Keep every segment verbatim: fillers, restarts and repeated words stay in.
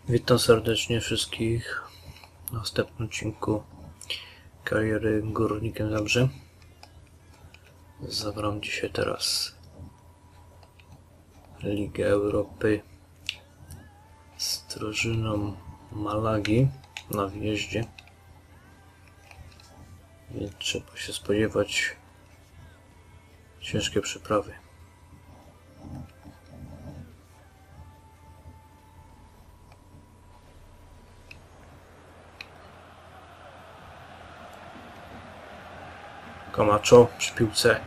Witam serdecznie wszystkich w następnym odcinku kariery Górnikiem Zabrze. Zagram dzisiaj teraz Ligę Europy z drużyną Malagi na wjeździe, więc trzeba się spodziewać ciężkiej przyprawy. Camacho przy piłce.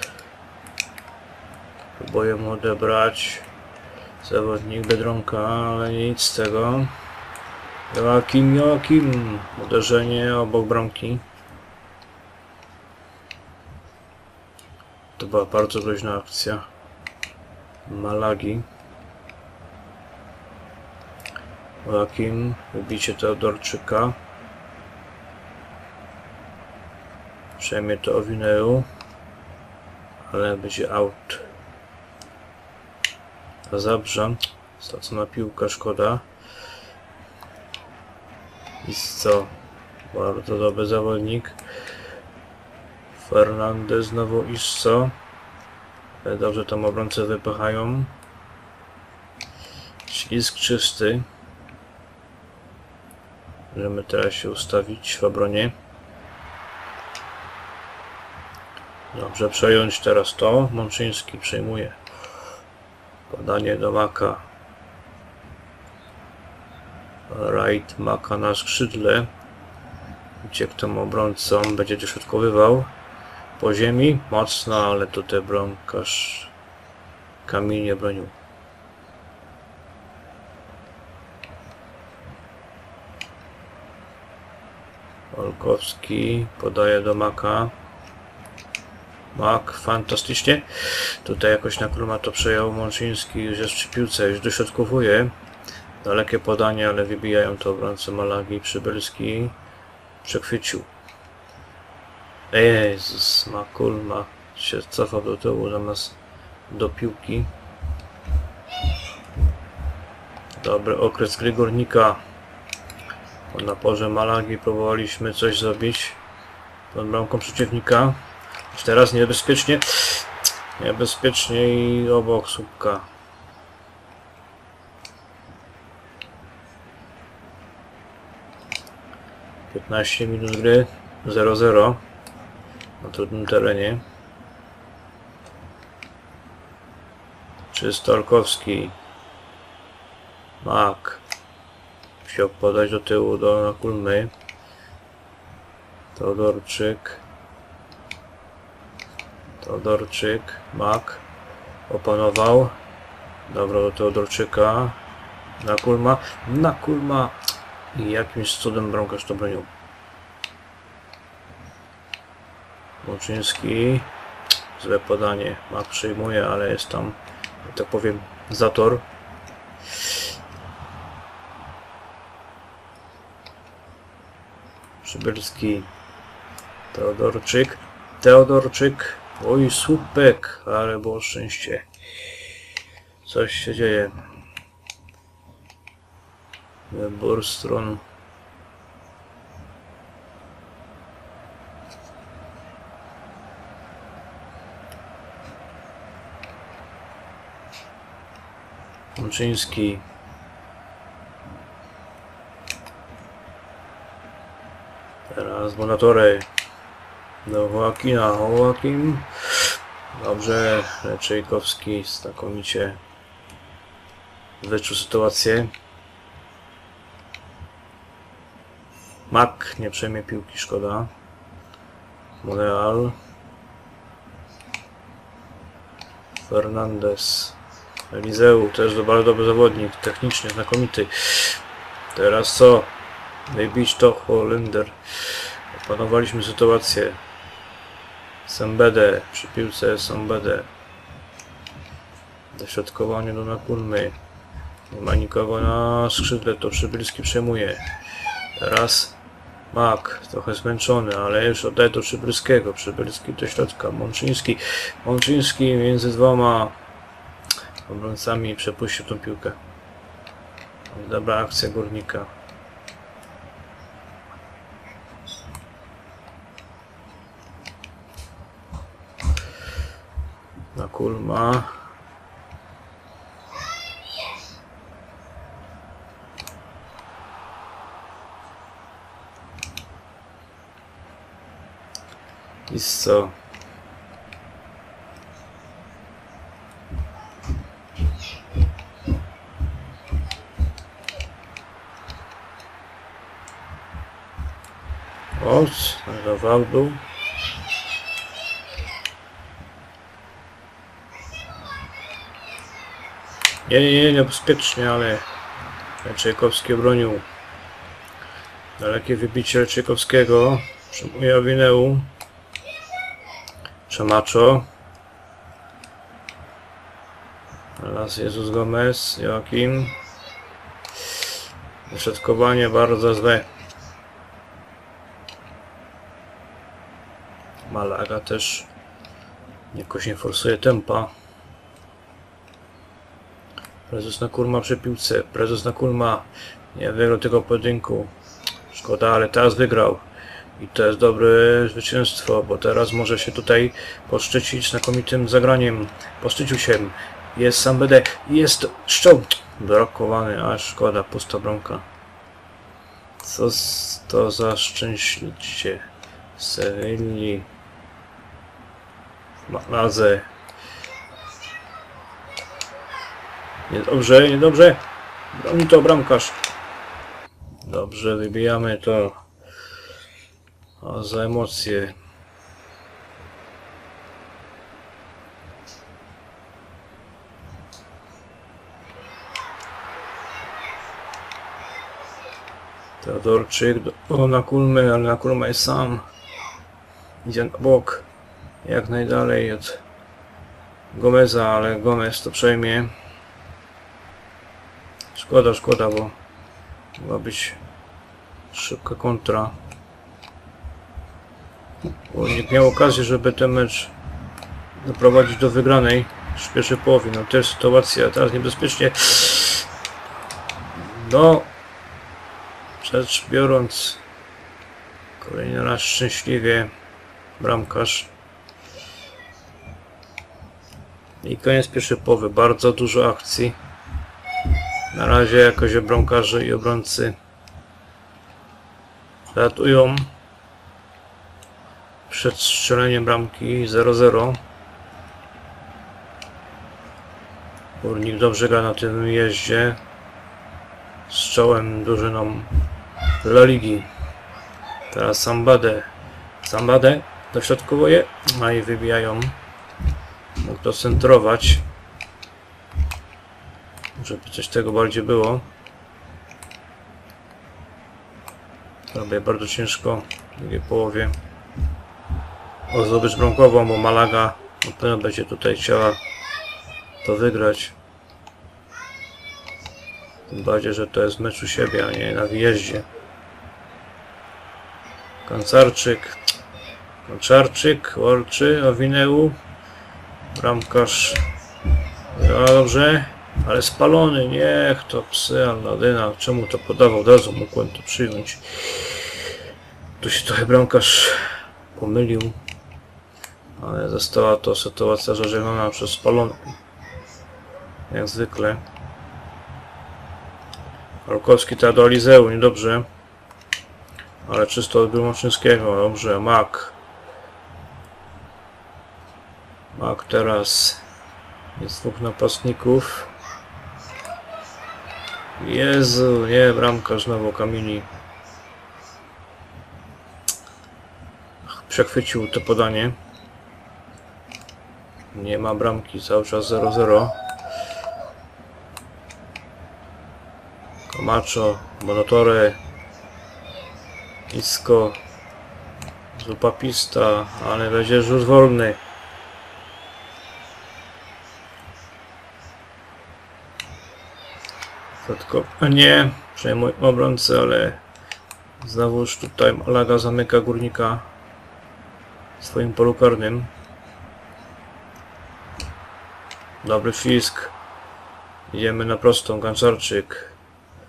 Próbuję mu odebrać zawodnik Biedronka, ale nic z tego. Joachim, Joachim. Uderzenie obok bramki. To była bardzo groźna akcja Malagi. Joachim, wybicie Teodorczyka. Przejmie to Owineu, ale będzie out. A Zabrze, stracona piłka, szkoda. Isco, bardzo dobry zawodnik. Fernandez, znowu Isco. Dobrze tam obrońcę wypychają. Ślizg czysty. Możemy teraz się ustawić w obronie. Dobrze, przejąć teraz to. Mączyński przejmuje. Podanie do Maka. Right, Maka na skrzydle. Uciekł tym obrońcą, będzie dośrodkowywał. Po ziemi, mocno, ale tutaj bramkarz Kamil nie bronił. Olkowski podaje do Maka. Mak, fantastycznie. Tutaj jakoś na Kruma to przejął Mączyński, już jest przy piłce, już dośrodkowuje. Dalekie podanie, ale wybijają to obrońcy Malagi. Przybylski przechwycił. Jezus, Makulma się cofał do tyłu zamiast do piłki. Dobry okres gry Górnika. Po naporze Malagi próbowaliśmy coś zrobić pod bramką przeciwnika. Już teraz niebezpiecznie, niebezpiecznie i obok słupka. piętnaście minut gry, zero zero na trudnym terenie. Czysto Olkowski. Mak. Musiał podać do tyłu do Kulmy. Teodorczyk. Teodorczyk, Mak opanował. Dobra, do Teodorczyka. Na Kulma. Na Kulma. I jakimś cudem bramkarz to bronił. Mączyński. Złe podanie. Mak przejmuje, ale jest tam, że tak powiem, zator. Przybylski. Teodorczyk. Teodorczyk. Oj, słupek, ale było szczęście. Coś się dzieje. Wybór stron. Mączyński. Teraz Bonatory. Do Joachima, Joachim. Dobrze, Czejkowski znakomicie wyczuł sytuację. Mak nie przejmie piłki, szkoda. Monreal. Fernandez. Elizeu, też bardzo dobry zawodnik, technicznie znakomity. Teraz co? Wybić to Holender. Opanowaliśmy sytuację. Sembede, przy piłce Sembede. Dośrodkowanie do Nakulmy. Nie ma nikogo na skrzydle, to Przybylski przejmuje. Teraz Mak, trochę zmęczony, ale już oddaje do Przybylskiego. Przybylski do środka. Mączyński. Mączyński między dwoma obrońcami przepuścił tą piłkę. Dobra akcja Górnika. Na Kulma. I co? O, zawał był. Nie, nie, nie, niebezpiecznie, ale Czajkowski bronił. Dalekie wybicie Czajkowskiego. Przyjmuje Awineu. Przemaczo. Teraz Jezus Gomez, Joachim. Wyszatkowanie bardzo złe. Malaga też jakoś nie forsuje tempa. Prezes na Kulma przy piłce. Prezes na Kulma nie wygrał tego pojedynku. Szkoda, ale teraz wygrał. I to jest dobre zwycięstwo, bo teraz może się tutaj poszczycić znakomitym zagraniem. Poszczycił się. Jest sam B D. Jest szczał. Blokowany, a szkoda, pusta bramka. Co to za szczęślicie. Sewilli. Malazę. Niedobrze, niedobrze. Broni to bramkarz. Dobrze, wybijamy to. A za emocje. Teodorczyk do, na Kulmę, ale na Kulmę jest sam. Idzie na bok. Jak najdalej od Gomeza, ale Gomez to przejmie. Szkoda, szkoda, bo mogła być szybka kontra. Górnik miał okazję, żeby ten mecz doprowadzić do wygranej w pierwszej połowie. No też sytuacja teraz niebezpiecznie. No, rzecz biorąc, kolejny raz szczęśliwie bramkarz. I koniec pierwszej połowy. Bardzo dużo akcji. Na razie jakoś bramkarze i obrońcy ratują przed strzeleniem bramki zero zero. Górnik dobrze gra na tym jeździe z czołem drużyną La Ligi. Teraz Sambadę. Sambadę dośrodkowuje, a i wybijają. Mógł to centrować, żeby coś tego bardziej było. Robię bardzo ciężko w drugiej połowie o zdobycz bramkową, bo Malaga na pewno będzie tutaj chciała to wygrać. Tym bardziej, że to jest mecz u siebie, a nie na wyjeździe. Kancarczyk, Kanczarczyk, Orczy, Awineu, bramkarz. No dobrze, ale spalony, niech to psy Alladyna. Czemu to podawał? Od razu mogłem to przyjąć. Tu się trochę bramkarz pomylił, ale została to sytuacja zażegnana przez spalony. Jak zwykle. Rolkowski ta do Alizeu, niedobrze. Ale czysto od Moczyńskiego, dobrze, Mak. Mak teraz. Jest dwóch napastników. Jezu, nie, bramkarz znowu Kamili. Przechwycił to podanie. Nie ma bramki, cały czas zero zero. Camacho, Bonatore, Isco, Zupapista, ale będzie rzut wolny. Nie, przejmuj obrońcę, ale znowuż tutaj Malaga zamyka Górnika w swoim polu karnym. Dobry fisk. Idziemy na prostą, Kanczarczyk.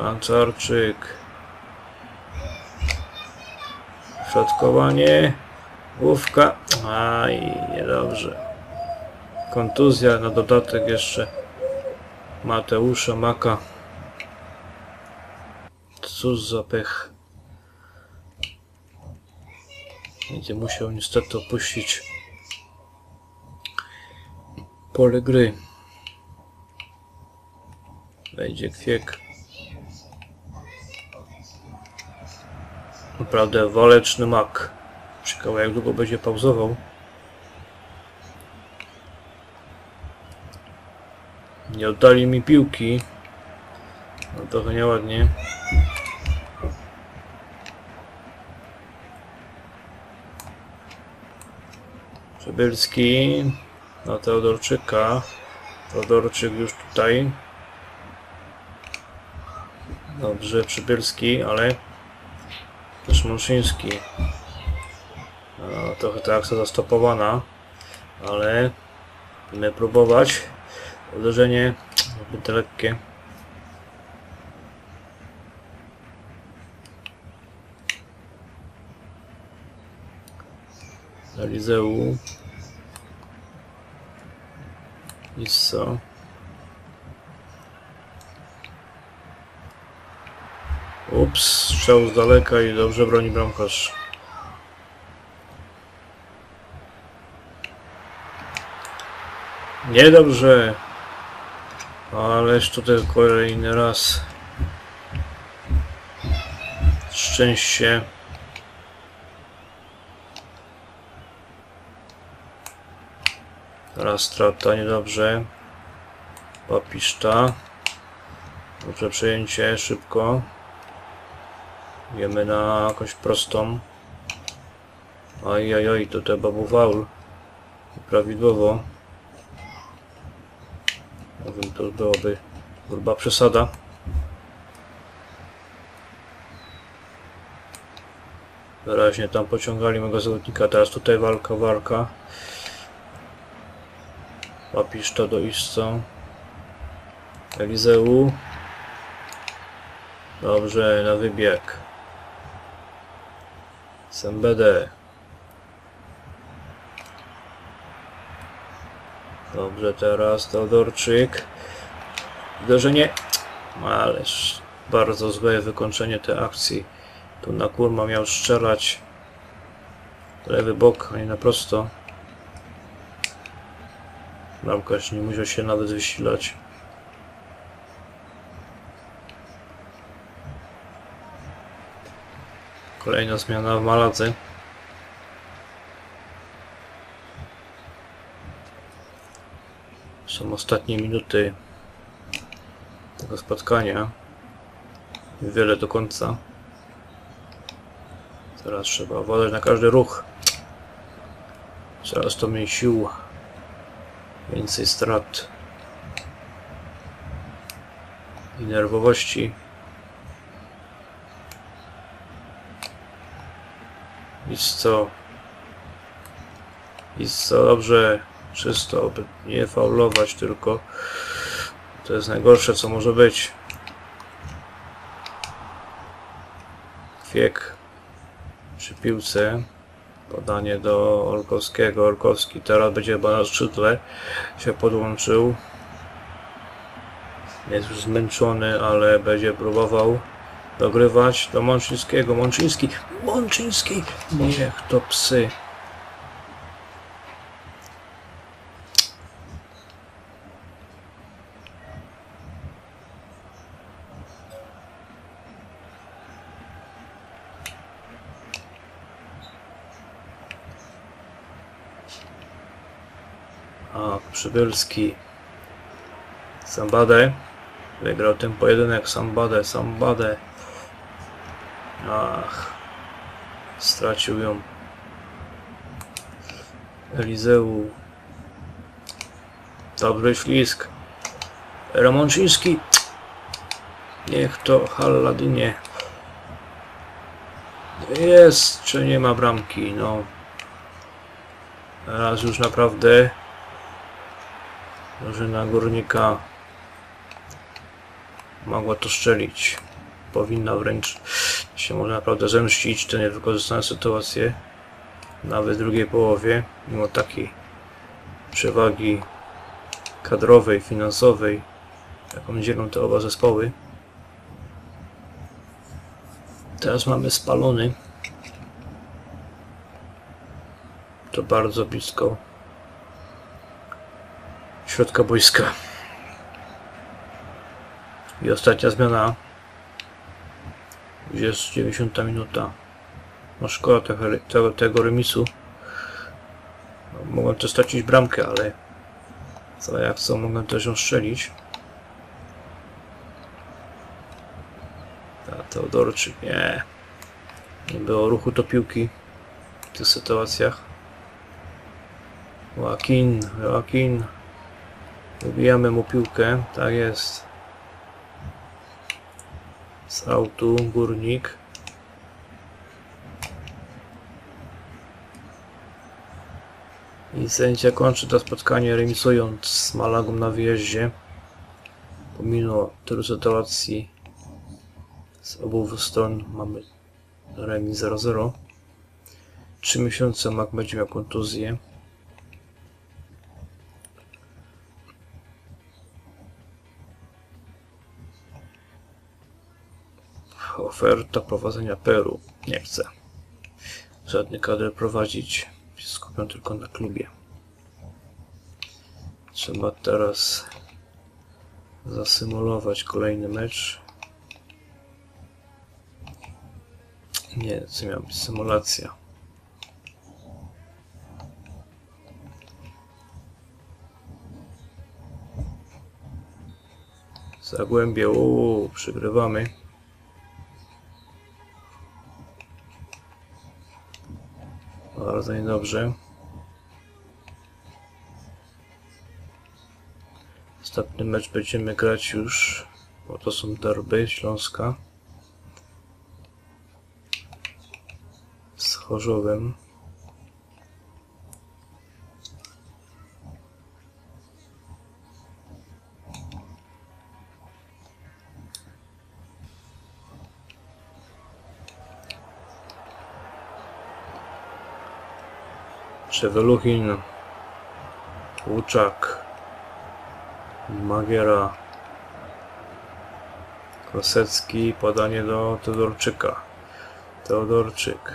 Kancarczyk. Środkowanie. Główka. Aj, niedobrze. Kontuzja na dodatek jeszcze Mateusza Maka. Cóż za pech. Będzie musiał niestety opuścić pole gry. Będzie Kwiek. Naprawdę waleczny Mak. Ciekawe, jak długo będzie pauzował. Nie oddali mi piłki. No trochę nieładnie. Przybylski na Teodorczyka. Teodorczyk już tutaj. Dobrze, Przybylski, ale też Mączyński. No, trochę ta akcja zastopowana, ale będziemy próbować. Uderzenie zbyt lekkie. Elizeu. Isso. Ups, strzał z daleka i dobrze broni bramkarz. Niedobrze. Ależ tutaj kolejny raz. Szczęście. Teraz strata, niedobrze. Papiszta. Dobrze przejęcie, szybko. Wiemy na jakąś prostą. Ajajaj, to chyba był faul. Prawidłowo. Nie wiem, to byłoby gruba przesada. Wyraźnie tam pociągali mego zawodnika. Teraz tutaj walka, walka. Papiszta do Isco. Elizeu. Dobrze, na wybieg. Sembede. Dobrze, teraz Teodorczyk. Uderzenie. Ależ bardzo złe wykończenie tej akcji. Tu na Kurma miał strzelać. Lewy bok, a nie na prosto. Bramkarz nie musiał się nawet wysilać. Kolejna zmiana w Maladze. Są ostatnie minuty tego spotkania. Wiele do końca. Teraz trzeba uważać na każdy ruch. Coraz to mniej sił. Więcej strat. I nerwowości. I co? I co? Dobrze. Czysto, by nie faulować, tylko to jest najgorsze, co może być. Kwiek przy piłce. Podanie do Olkowskiego. Olkowski teraz będzie chyba na skrzydle się podłączył. Jest już zmęczony, ale będzie próbował dogrywać do Mączyńskiego. Mączyński! Mączyński! Niech to psy! A, Przybylski. Sambade. Wygrał ten pojedynek. Sambade, Sambade. Ach. Stracił ją. Elizeu. Dobry ślisk. Ramonciński. Niech to Halladynie. Jest, czy nie ma bramki, no. Teraz już naprawdę drużyna Górnika mogła to strzelić. powinna wręcz się może naprawdę zemścić te niewykorzystane sytuacje nawet w drugiej połowie, mimo takiej przewagi kadrowej, finansowej, jaką dzielą te oba zespoły. Teraz mamy spalony. To bardzo blisko środka boiska. I ostatnia zmiana. Jest dziewięćdziesiąta minuta. No szkoda tego, tego, tego remisu. No, mogłem też stracić bramkę, ale co jak chcą, mogłem też ją strzelić. A Teodorczyk, nie. Nie było ruchu do piłki w tych sytuacjach. Joaquin, Joaquin. Wybijamy mu piłkę, tak jest. Z autu, Górnik. I sędzia kończy to spotkanie remisując z Malagą na wyjeździe. Pomimo tylu sytuacji z obu stron mamy remis zero zero. Trzy miesiące Mak będzie miał kontuzję. Oferta prowadzenia Peru. Nie chcę żadnej kadry prowadzić. Się skupiam tylko na klubie. Trzeba teraz zasymulować kolejny mecz. Nie, co miała być symulacja. Zagłębie, uuu, przygrywamy. Bardzo niedobrze. Ostatni mecz będziemy grać już, bo to są derby Śląska z Chorzowem. Przeweluchin, Łuczak, Magiera, Kosecki, podanie do Teodorczyka. Teodorczyk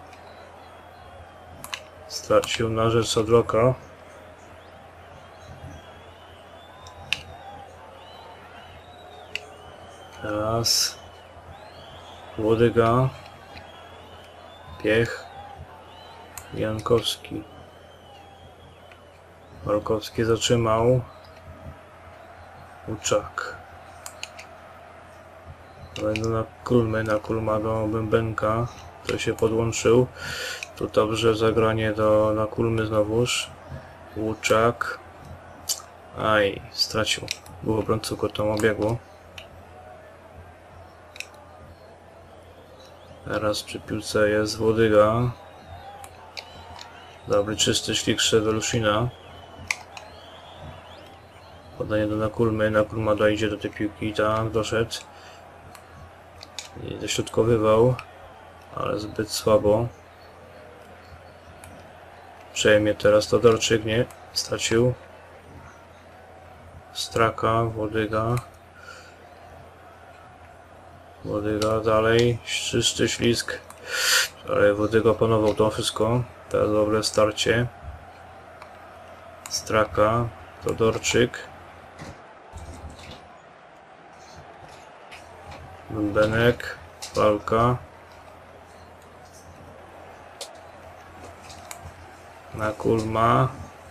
stracił na rzecz Sodroka. Teraz Łodyga, Piech, Jankowski. Markowski zatrzymał. Łuczak. Będą na Kulmy, na Kulma do Bębenka, który się podłączył. Tu dobrze zagranie do na Kulmy znowuż. Łuczak. Aj, stracił. Było obrońców, go tam obiegło. Teraz przy piłce jest Łodyga. Dobry, czysty szlik Szeweluszina. Podanie do Nakulmy. Nakulma dojdzie do tej piłki. Tak, doszedł. I dośrodkowywał, ale zbyt słabo. Przejmie teraz Teodorczyk, nie? Stracił. Straka, Łodyga. Łodyga dalej. Czysty ślisk. Ale Łodyga opanował to wszystko. Teraz dobre starcie. Straka, Teodorczyk. Bębenek, walka. Nakulma.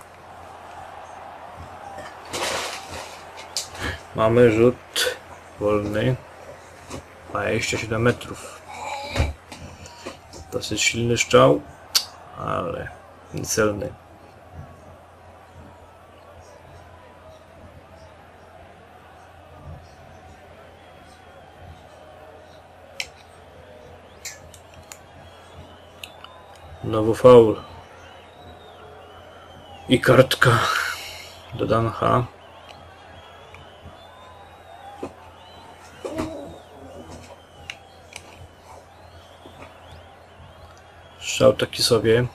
Mamy rzut wolny. dwadzieścia siedem metrów. Dosyć silny strzał, ale niecelny. Znowu faul. I kartka do Dancha. Strzał taki sobie.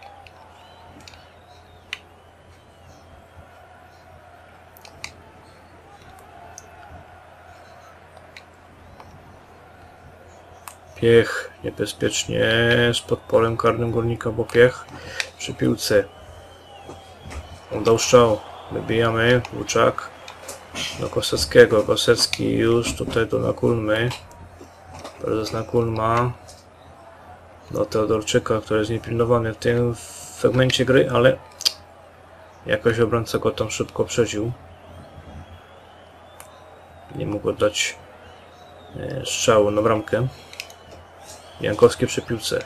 Piech niebezpiecznie spod polem karnym Górnika, bo Piech przy piłce. On dał strzał. Wybijamy. Łuczak do Koseckiego. Kosecki już tutaj do Nakulmy. Prezes Nakulma do Teodorczyka, który jest niepilnowany w tym fragmencie gry, ale jakoś obrońca go tam szybko przedził. Nie mógł dać strzału na bramkę. Jankowski przy piłce.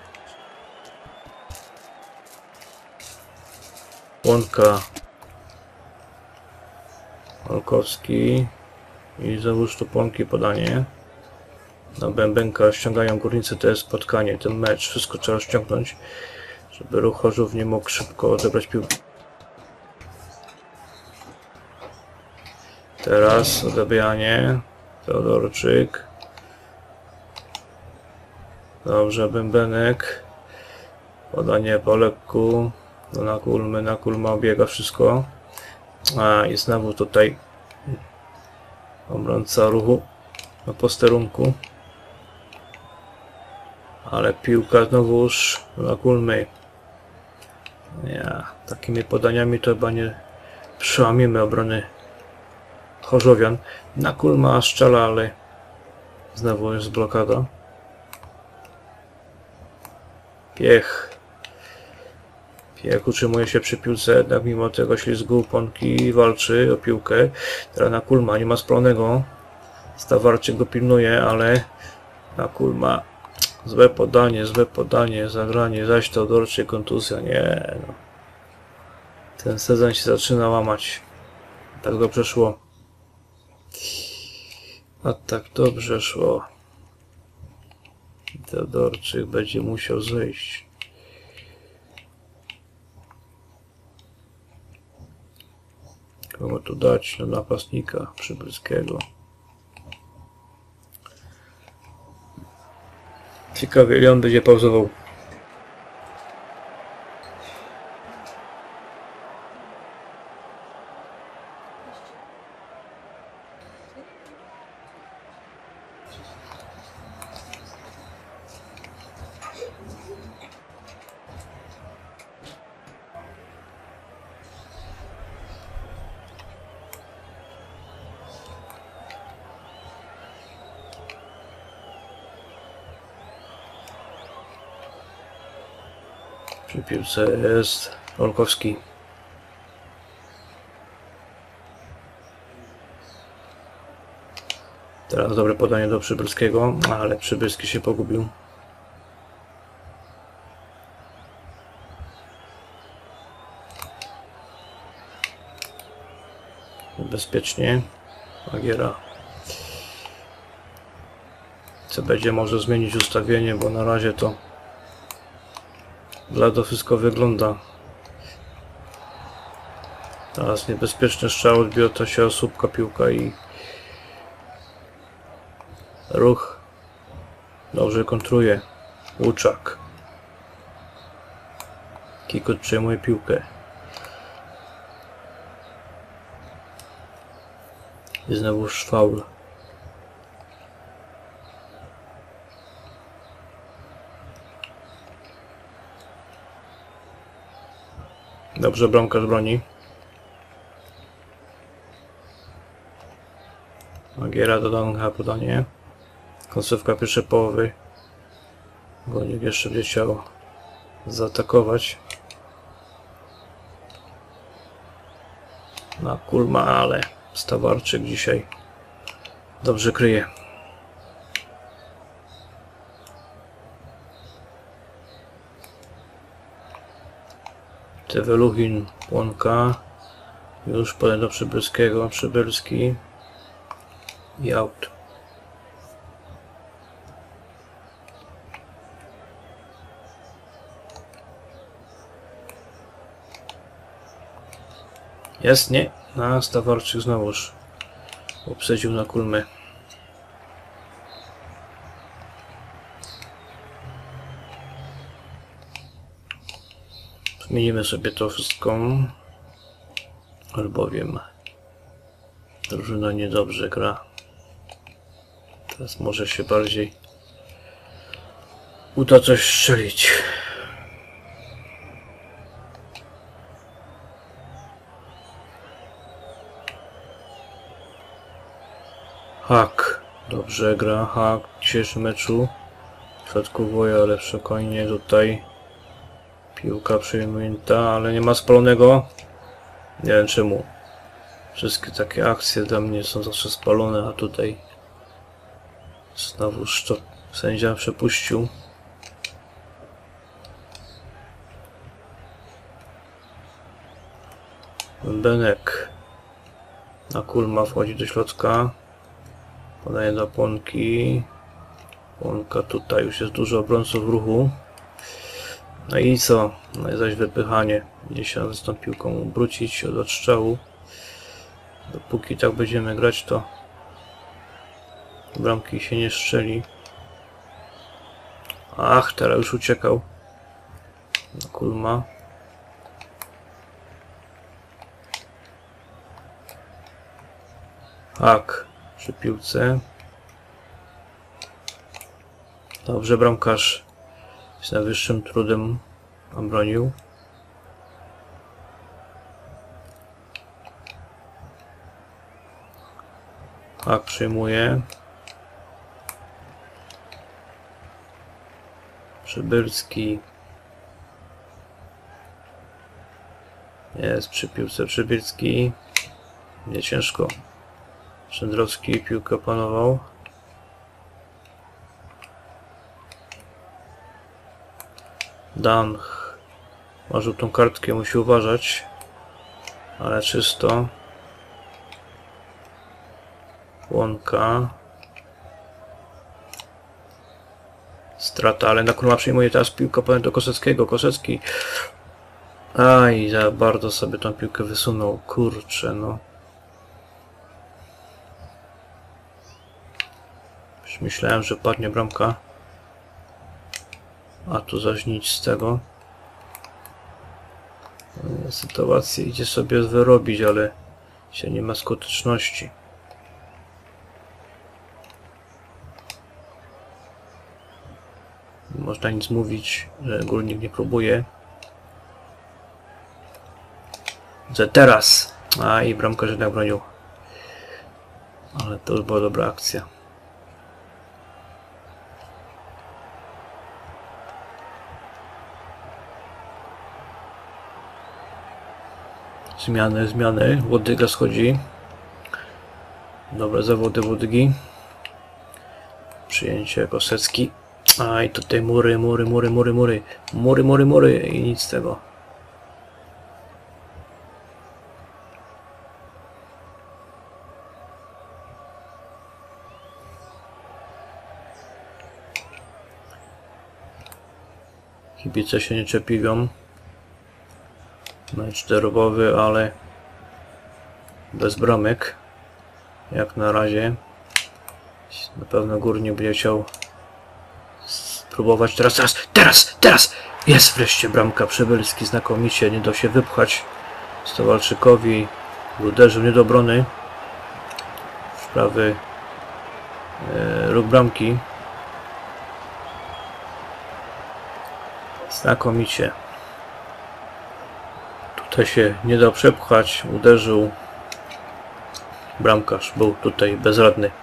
Łąka. Olkowski. I znowu sztuponki podanie. Na Bębenka ściągają Górnicy to jest spotkanie, ten mecz. Wszystko trzeba ściągnąć, żeby Ruch Chorzów nie mógł szybko odebrać piłki. Teraz odebranie. Teodorczyk. Dobrze, Bębenek. Podanie po lekku. Do Nakulmy. Nakulma obiega wszystko. A i znowu tutaj obrońca Ruchu na posterunku. Ale piłka znowuż do Nakulmy. Ja, takimi podaniami to chyba nie przełamimy obrony Chorzowian. Nakulma strzela, ale znowu jest blokada. Piech. Piech utrzymuje się przy piłce, jednak mimo tego ślizgu Ponki walczy o piłkę. Teraz Nakulma nie ma spalonego. Stawarczyk go pilnuje, ale Nakulma złe podanie, złe podanie, zagranie, zaś Teodorczyk kontuzja. Nie no. Ten sezon się zaczyna łamać. Tak dobrze szło. A tak dobrze szło. Teodorczyk będzie musiał zejść. Kogo tu dać? No napastnika Przybylskiego. Ciekawie, ile on będzie pauzował. Przy piłce jest Olkowski. Teraz dobre podanie do Przybylskiego, ale Przybylski się pogubił. Bezpiecznie. Agiera. Co będzie może zmienić ustawienie, bo na razie to blado wszystko wygląda. Teraz niebezpieczny strzał, odbiota się osóbka piłka i Ruch dobrze kontruje. Łuczak. Kikut przejmuje piłkę. I znowu faul. Dobrze, bramkarz broni. Agiera do Danka podanie. Końcówka pierwszej połowy. Górnik jeszcze będzie chciał zaatakować. Nakulma, ale Stawarczyk dzisiaj dobrze kryje. Teweluchin, Łąka. Już podaj do Przybylskiego. Przybylski. I out. Jest, nie. A Stawarczyk znowuż uprzedzil Nakulmy. Zmienimy sobie to wszystko, albowiem drużyna niedobrze gra. Teraz może się bardziej uda coś strzelić. Hak dobrze gra, Hak w dzisiejszym meczu. Środkowuje, ale spokojnie tutaj. Piłka przejmująca, ale nie ma spalonego. Nie wiem czemu. Wszystkie takie akcje dla mnie są zawsze spalone, a tutaj znowuż to sędzia przepuścił. Benek na Kulma wchodzi do środka. Podaje do Płonki. Płonka tutaj już jest dużo obrońców w ruchu. No i co? No i zaś wypychanie. Gdzie się z tą piłką obrócić od odstrzału. Dopóki tak będziemy grać, to bramki się nie strzeli. Ach, teraz już uciekał. Na Kulma. Hak przy piłce. Dobrze, bramkarz z najwyższym trudem obronił. Hak przyjmuje. Przybylski. Jest przy piłce Przybylski. Nie ciężko. Szendrowski piłkę panował. Dan ma żółtą kartkę, musi uważać. Ale czysto. Łąka. Strata, ale na Kulma przyjmuje teraz piłkę powiem do Koseckiego. Kosecki. Aj, za bardzo sobie tą piłkę wysunął. Kurczę, no. Już myślałem, że padnie bramka. A tu zaś nic z tego. Sytuacja idzie sobie wyrobić, ale się nie ma skuteczności. Nie można nic mówić, że Górnik nie próbuje. Że teraz! A i bramkarz jednak bronił. Ale to już była dobra akcja. Zmiany, zmiany. Łodyga schodzi. Dobre zawody Łodygi. Przyjęcie Kosecki. A i tutaj mury, mury, mury, mury, mury. Mury, mury, mury i nic z tego. Kibice się nie czepią. Mecz derbowy, ale bez bramek. Jak na razie. Na pewno Górnik będzie chciał spróbować teraz, teraz, teraz, teraz! Jest wreszcie bramka. Przybylski znakomicie, nie da się wypchać Stowalczykowi. Uderzył nie do obrony. W prawy e, róg bramki. Znakomicie. Tutaj się nie da przepchać. Uderzył. Bramkarz był tutaj bezradny.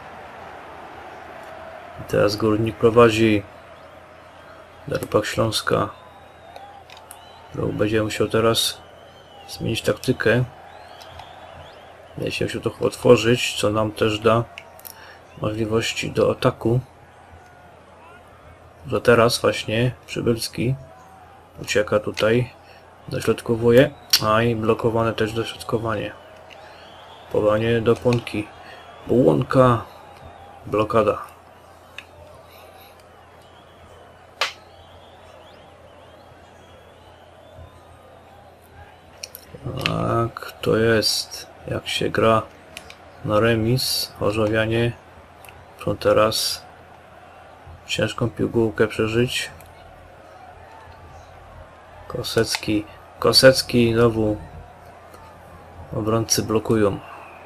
I teraz Górnik prowadzi. Derpak Śląska. Będzie musiał teraz zmienić taktykę. Będzie się musiał trochę otworzyć, co nam też da możliwości do ataku. Że teraz właśnie Przybylski ucieka tutaj, dośrodkowuje, a i blokowane też dośrodkowanie. Podanie do Płonki. Łąka, blokada. Tak, to jest. Jak się gra na remis, Chorzowianie muszą teraz ciężką pigułkę przeżyć. Kosecki Kosecki znowu. Obrońcy blokują.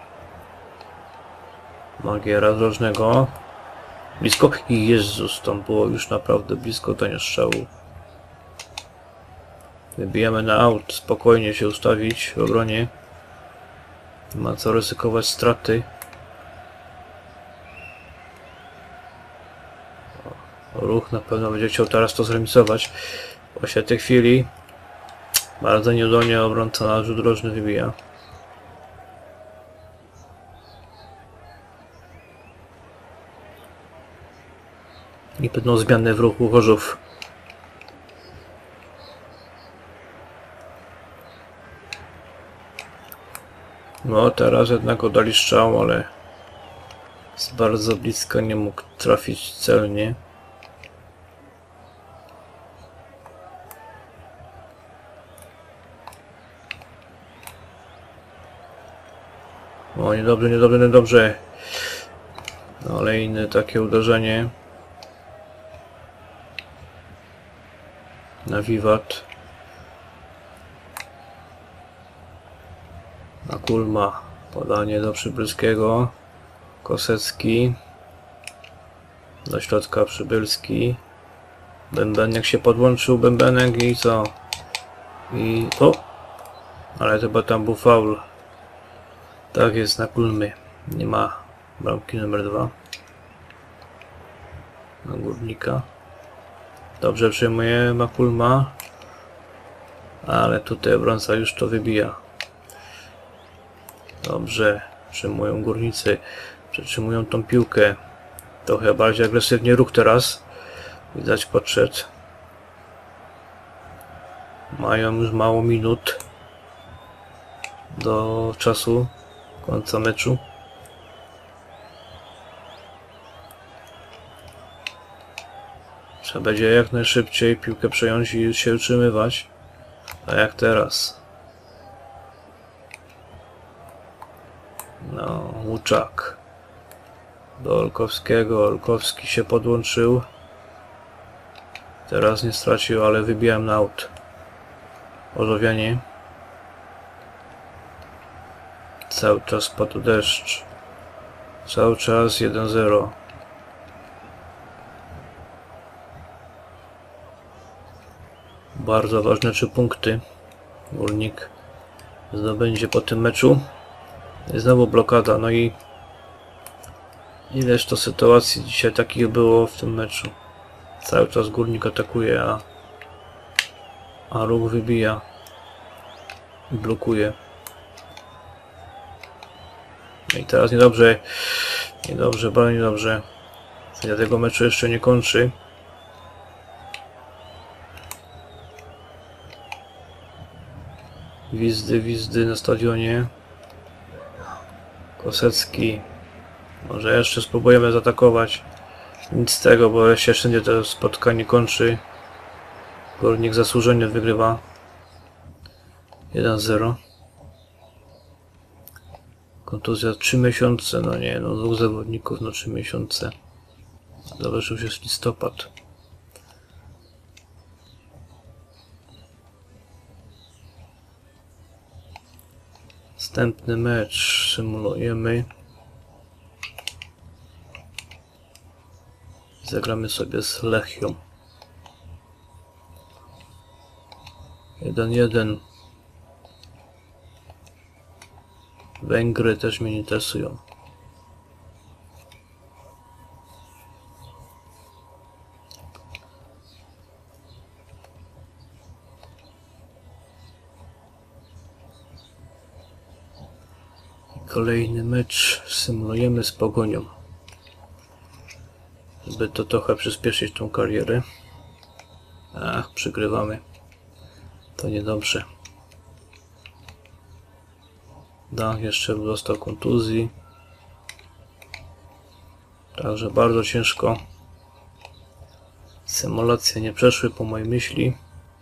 Magiera z rożnego. Blisko. I Jezus, tam było już naprawdę blisko dania strzału. Wybijamy na aut. Spokojnie się ustawić w obronie. Nie ma co ryzykować straty. Ruch na pewno będzie chciał teraz to zremisować. Właśnie w tej chwili bardzo nieudolnie obrońca na rzut rożny wybija. I będą zmiany w ruchu Chorzów. No teraz jednak oddali strzał, ale z bardzo bliska nie mógł trafić celnie. O, niedobrze, niedobrze, niedobrze. Kolejne takie uderzenie. Na wiwat. Na Kulma. Podanie do Przybylskiego. Kosecki. Do środka Przybylski. Bębenek się podłączył. Bębenek i co? I... o! Ale chyba tam był faul. Tak jest, na Kulmy. Nie ma bramki numer dwa. Na Górnika. Dobrze przyjmuje Makulma. Ale tutaj obrońca już to wybija. Dobrze. Przyjmują Górnicy. Przetrzymują tą piłkę. Trochę bardziej agresywnie ruch teraz. Widać podszedł. Mają już mało minut do czasu końca meczu. Trzeba będzie jak najszybciej piłkę przejąć i się utrzymywać. A jak teraz? No, Łuczak. Do Olkowskiego. Olkowski się podłączył. Teraz nie stracił, ale wybijałem na aut. Orzowianie. Cały czas padł deszcz. Cały czas jeden zero. Bardzo ważne trzy punkty. Górnik zdobędzie po tym meczu. I znowu blokada. No i ileż to sytuacji dzisiaj takich było w tym meczu. Cały czas Górnik atakuje, a, a Ruch wybija i blokuje. No i teraz niedobrze. Niedobrze, bardzo niedobrze. Sędzia tego meczu jeszcze nie kończy. Gwizdy, gwizdy na stadionie. Kosecki. Może jeszcze spróbujemy zaatakować. Nic z tego, bo się wszędzie to spotkanie kończy. Górnik zasłużenie wygrywa. jeden zero. Kontuzja trzy miesiące. No nie, no dwóch zawodników, no trzy miesiące. Zavrzył się w listopad. Następny mecz symulujemy. Zagramy sobie z Lechią. jeden jeden. Węgry też mnie interesują. Kolejny mecz symulujemy z Pogonią. Żeby to trochę przyspieszyć tą karierę. Ach, przegrywamy. To niedobrze. Dach jeszcze dostał kontuzji. Także bardzo ciężko. Symulacje nie przeszły po mojej myśli.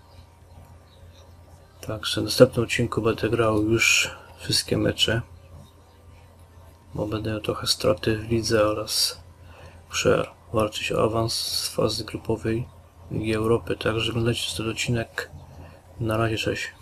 Także w następnym odcinku będę grał już wszystkie mecze. Bo będę miał trochę straty w lidze oraz muszę walczyć o awans z fazy grupowej Ligi Europy. Także oglądajcie ten odcinek. Na razie, cześć.